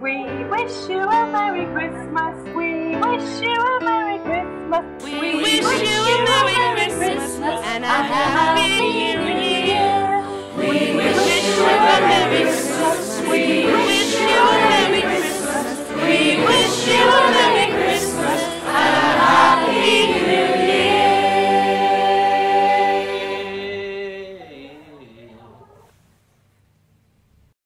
We wish you a Merry Christmas. We wish you a Merry Christmas. We wish you a Merry Christmas and a Happy